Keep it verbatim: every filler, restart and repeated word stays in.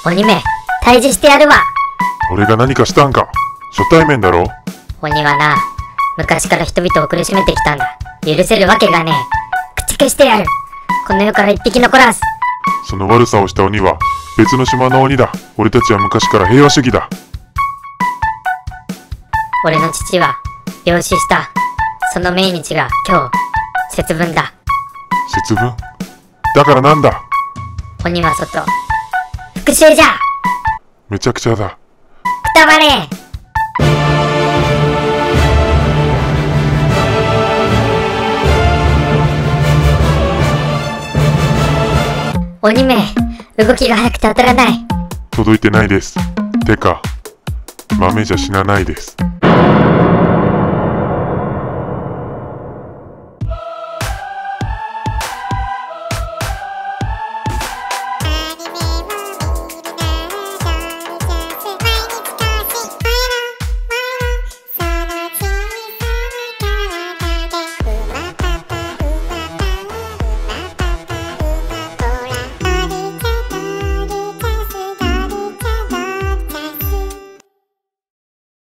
鬼め、退治してやるわ。 俺が何かしたんか？初対面だろ？ 鬼はな、昔から人々を苦しめてきたんだ。許せるわけがねえ。駆逐してやる。この世から一匹残らず。 その悪さをした鬼は別の島の鬼だ。俺たちは昔から平和主義だ。 俺の父は病死した。その命日が今日、節分だ。 節分？だからなんだ？ 鬼は外。復讐じゃ。 めちゃくちゃだ。 くたばれ。鬼め、動きが速くて当たらない。 届いてないです。てか、豆じゃ死なないです。